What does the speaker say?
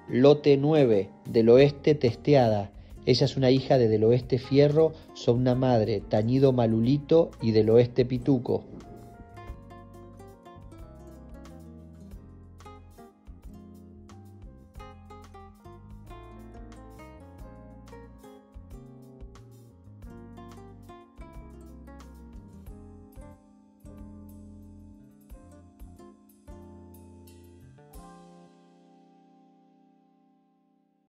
Lote 9, del oeste Testeada. Ella es una hija de Del Oeste Fierro, son una madre Tañido Malulito y Del Oeste Pituco.